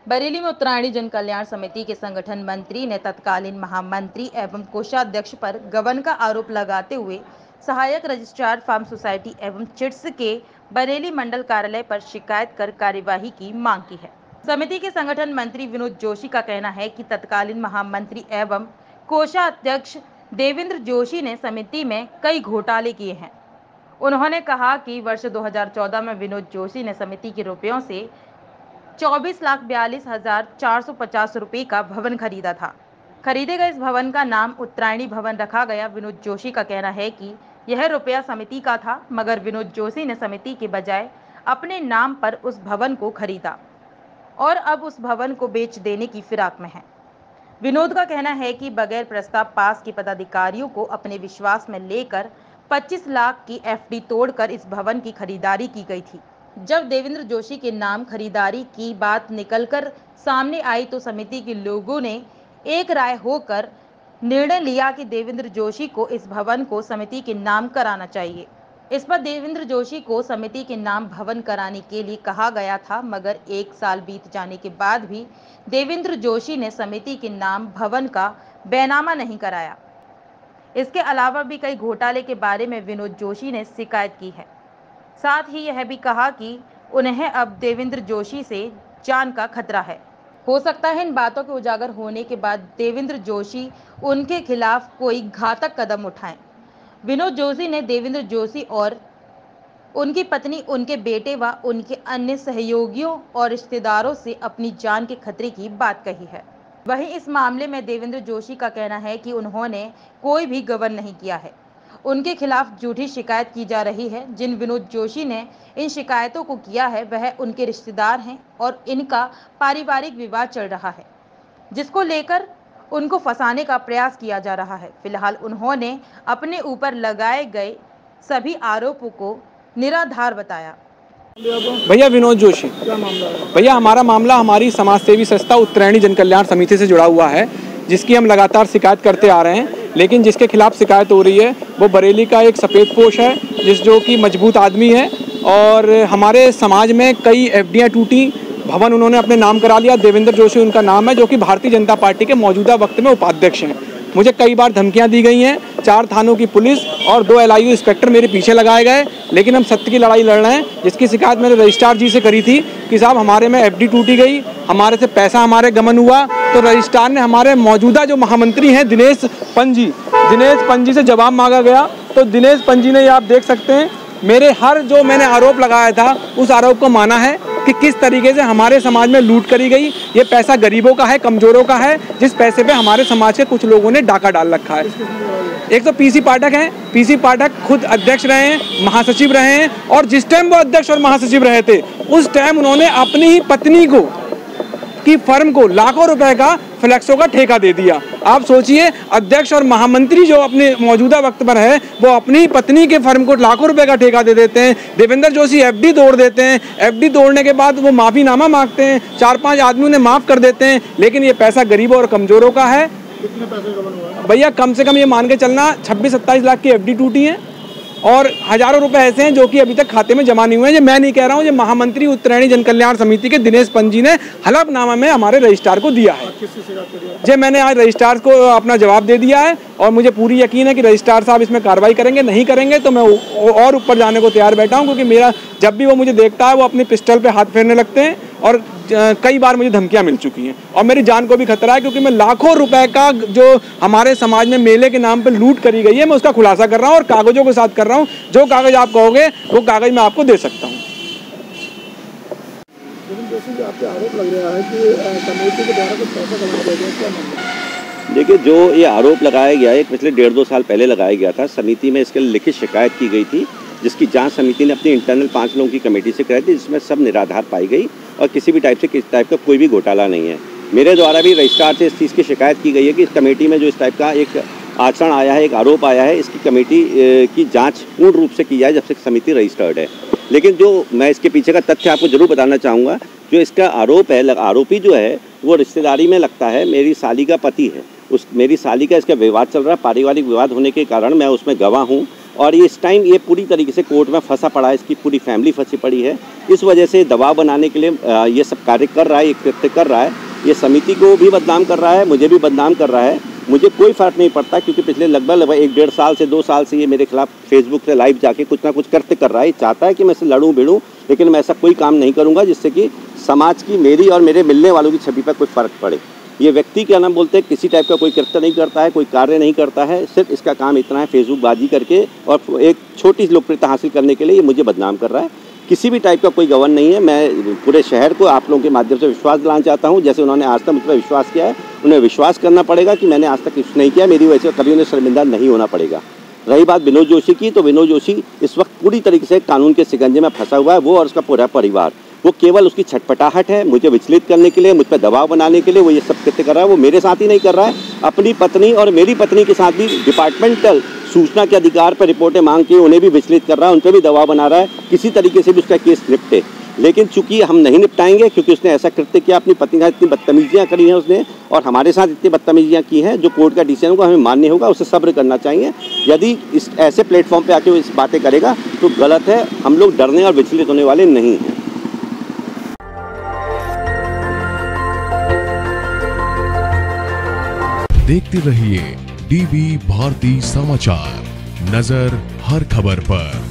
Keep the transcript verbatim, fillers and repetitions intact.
बरेली में उत्तरायणी जन कल्याण समिति के संगठन मंत्री ने तत्कालीन महामंत्री एवं कोषाध्यक्ष पर गबन का आरोप लगाते हुए सहायक रजिस्ट्रार फार्म सोसाइटी एवं चिट्स के बरेली मंडल कार्यालय पर शिकायत कर कार्यवाही की मांग की है। समिति के संगठन मंत्री विनोद जोशी का कहना है कि तत्कालीन महामंत्री एवं कोषाध्यक्ष देवेंद्र जोशी ने समिति में कई घोटाले किए हैं। उन्होंने कहा कि वर्ष दो हज़ार चौदह में विनोद जोशी ने समिति के रुपयों से चौबीस लाख बयालीस हजार चार सौ पचास रुपये का भवन खरीदा था। खरीदे गए इस भवन का नाम उत्तरायणी भवन रखा गया। विनोद जोशी का कहना है कि यह रुपया समिति का था, मगर विनोद जोशी ने समिति के बजाय अपने नाम पर उस भवन को खरीदा और अब उस भवन को बेच देने की फिराक में है। विनोद का कहना है कि बगैर प्रस्ताव पास के पदाधिकारियों को अपने विश्वास में लेकर पच्चीस लाख की एफडी तोड़कर इस भवन की खरीदारी की गई थी। जब देवेंद्र जोशी के नाम खरीदारी की बात निकलकर सामने आई तो समिति के लोगों ने एक राय होकर निर्णय लिया कि देवेंद्र जोशी को इस भवन को समिति के नाम कराना चाहिए। इस पर देवेंद्र जोशी को समिति के नाम भवन कराने के लिए कहा गया था, मगर एक साल बीत जाने के बाद भी देवेंद्र जोशी ने समिति के नाम भवन का बैनामा नहीं कराया। इसके अलावा भी कई घोटाले के बारे में विनोद जोशी ने शिकायत की है। साथ ही यह भी कहा कि उन्हें अब देवेंद्र जोशी से जान का खतरा है। हो सकता है इन बातों के उजागर होने के बाद देवेंद्र जोशी उनके खिलाफ कोई घातक कदम उठाएं। विनोद जोशी ने देवेंद्र जोशी और उनकी पत्नी, उनके बेटे व उनके अन्य सहयोगियों और रिश्तेदारों से अपनी जान के खतरे की बात कही है। वहीं इस मामले में देवेंद्र जोशी का कहना है कि उन्होंने कोई भी गबन नहीं किया है। उनके खिलाफ झूठी शिकायत की जा रही है। जिन विनोद जोशी ने इन शिकायतों को किया है वह उनके रिश्तेदार हैं और इनका पारिवारिक विवाद चल रहा है, जिसको लेकर उनको फंसाने का प्रयास किया जा रहा है। फिलहाल उन्होंने अपने ऊपर लगाए गए सभी आरोपों को निराधार बताया। भैया विनोद जोशी, क्या मामला है? भैया हमारा मामला हमारी समाज सेवी संस्था उत्तरायणी जन कल्याण समिति से जुड़ा हुआ है, जिसकी हम लगातार शिकायत करते आ रहे हैं। लेकिन जिसके खिलाफ शिकायत हो रही है वो बरेली का एक सफ़ेद पोश है, जिस जो कि मजबूत आदमी है और हमारे समाज में कई एफडियाँ टूटी, भवन उन्होंने अपने नाम करा लिया। देवेंद्र जोशी उनका नाम है, जो कि भारतीय जनता पार्टी के मौजूदा वक्त में उपाध्यक्ष हैं। मुझे कई बार धमकियां दी गई हैं, चार थानों की पुलिस और दो एल आई यू इंस्पेक्टर मेरे पीछे लगाए गए, लेकिन हम सत्य की लड़ाई लड़ रहे हैं। जिसकी शिकायत मैंने रजिस्ट्रार जी से करी थी कि साहब हमारे में एफडी टूटी गई, हमारे से पैसा हमारे गमन हुआ। तो रजिस्ट्रार ने हमारे मौजूदा जो महामंत्री हैं दिनेश पंजी दिनेश पंजी से जवाब मांगा गया। तो दिनेश पंजी ने, ये आप देख सकते हैं, मेरे हर जो मैंने आरोप लगाया था उस आरोप को माना है कि किस तरीके से हमारे समाज में लूट करी गई। ये पैसा गरीबों का है, कमजोरों का है, जिस पैसे पे हमारे समाज के कुछ लोगों ने डाका डाल रखा है। एक तो पीसी पाठक हैं, पीसी पाठक खुद अध्यक्ष रहे हैं, महासचिव रहे हैं, और जिस टाइम वो अध्यक्ष और महासचिव रहे थे उस टाइम उन्होंने अपनी ही पत्नी को की फर्म को लाखों रुपए का फ्लैक्सो का ठेका दे दिया। आप सोचिए, अध्यक्ष और महामंत्री जो अपने मौजूदा वक्त पर है वो अपनी पत्नी के फर्म को लाखों रुपए का ठेका दे देते हैं। देवेंद्र जोशी एफडी तोड़ देते हैं, एफडी तोड़ने के बाद वो माफीनामा मांगते हैं, चार पांच आदमी उन्हें माफ कर देते हैं, लेकिन ये पैसा गरीबों और कमजोरों का है। कितने पैसे गबन हुआ है? भैया कम से कम ये मान के चलना छब्बीस सत्ताईस लाख की एफडी टूटी है और हजारों रुपए ऐसे हैं जो कि अभी तक खाते में जमा नहीं हुए हैं। ये मैं नहीं कह रहा हूँ, ये महामंत्री उत्तरायणी जन कल्याण समिति के दिनेश पंजी ने हलफनामा में हमारे रजिस्ट्रार को दिया है। जे मैंने आज रजिस्ट्रार को अपना जवाब दे दिया है और मुझे पूरी यकीन है कि रजिस्ट्रार साहब इसमें कार्रवाई करेंगे। नहीं करेंगे तो मैं और ऊपर जाने को तैयार बैठा हूँ, क्योंकि मेरा जब भी वो मुझे देखता है वो अपनी पिस्टल पे हाथ फेरने लगते हैं और कई बार मुझे धमकियां मिल चुकी हैं और मेरी जान को भी खतरा है, क्योंकि मैं लाखों रुपए का जो हमारे समाज में मेले के नाम पे लूट करी गई है मैं उसका खुलासा कर रहा हूं और कागजों के साथ कर रहा हूं। जो कागज आप कहोगे वो कागज मैं आपको दे सकता हूं। आपके आरोप लग रहा है कि कमेटी के द्वारा कुछ पैसा कमाया गया, क्या मामला? देखिए, जो ये आरोप लगाया गया है पिछले डेढ़ दो साल पहले लगाया गया था। समिति में इसके लिखित शिकायत की गई थी, जिसकी जांच समिति ने अपनी इंटरनल पाँच लोगों की कमेटी से कराई थी, जिसमें सब निराधार पाई गई और किसी भी टाइप से किसी टाइप का कोई भी घोटाला नहीं है। मेरे द्वारा भी रजिस्ट्रार से इस चीज़ की शिकायत की गई है कि इस कमेटी में जो इस टाइप का एक आचरण आया है, एक आरोप आया है, इसकी कमेटी की जांच पूर्ण रूप से की जाए जब से समिति रजिस्टर्ड है। लेकिन जो मैं इसके पीछे का तथ्य आपको जरूर बताना चाहूँगा, जो इसका आरोप है, आरोपी जो है वो रिश्तेदारी में लगता है मेरी साली का पति है उस मेरी साली का इसका विवाद चल रहा है, पारिवारिक विवाद होने के कारण मैं उसमें गवाह हूँ और ये इस टाइम ये पूरी तरीके से कोर्ट में फंसा पड़ा है, इसकी पूरी फैमिली फंसी पड़ी है। इस वजह से दबाव बनाने के लिए ये सब कार्य कर रहा है, ये कृत्य कर रहा है। ये समिति को भी बदनाम कर रहा है, मुझे भी बदनाम कर रहा है। मुझे कोई फ़र्क नहीं पड़ता क्योंकि पिछले लगभग लगभग एक डेढ़ साल से दो साल से ये मेरे खिलाफ फेसबुक पे लाइव जाके कुछ ना कुछ कृत्य कर रहा है। चाहता है कि मैं इससे लड़ूं भिड़ूं, लेकिन मैं ऐसा कोई काम नहीं करूंगा जिससे कि समाज की, मेरी और मेरे मिलने वालों की छवि पर कोई फ़र्क पड़े। ये व्यक्ति क्या नाम बोलते हैं, किसी टाइप का कोई कृत्य नहीं करता है, कोई कार्य नहीं करता है, सिर्फ इसका काम इतना है फेसबुक बाजी करके और एक छोटी लोकप्रियता हासिल करने के लिए ये मुझे बदनाम कर रहा है। किसी भी टाइप का कोई गवर्न नहीं है। मैं पूरे शहर को आप लोगों के माध्यम से विश्वास दिलाना चाहता हूँ, जैसे उन्होंने आज तक मुझ पर विश्वास किया है, उन्हें विश्वास करना पड़ेगा कि मैंने आज तक कुछ नहीं किया, मेरी वजह से कभी उन्हें शर्मिंदा नहीं होना पड़ेगा। रही बात विनोद जोशी की, तो विनोद जोशी इस वक्त पूरी तरीके से कानून के शिकंजे में फंसा हुआ है, वो और उसका पूरा परिवार। वो केवल उसकी छटपटाहट है, मुझे विचलित करने के लिए, मुझ पर दबाव बनाने के लिए वो ये सब कृत्य कर रहा है। वो मेरे साथ ही नहीं कर रहा है, अपनी पत्नी और मेरी पत्नी के साथ भी डिपार्टमेंटल सूचना के अधिकार पर रिपोर्टें मांग के उन्हें भी विचलित कर रहा है, उन पर भी दबाव बना रहा है, किसी तरीके से भी उसका केस निपटे। लेकिन चूंकि हम नहीं निपटाएंगे क्योंकि उसने ऐसा कृत्य किया, अपनी पत्नी के साथ इतनी बदतमीजियाँ करी हैं उसने और हमारे साथ इतनी बदतमीजियाँ की हैं, जो कोर्ट का डिसीजन होगा हमें मान्य होगा, उसे सब्र करना चाहिए। यदि इस ऐसे प्लेटफॉर्म पे आके वो इस बातें करेगा तो गलत है। हम लोग डरने और विचलित होने वाले नहीं हैं। देखते रहिए डीवी भारती समाचार, नजर हर खबर पर।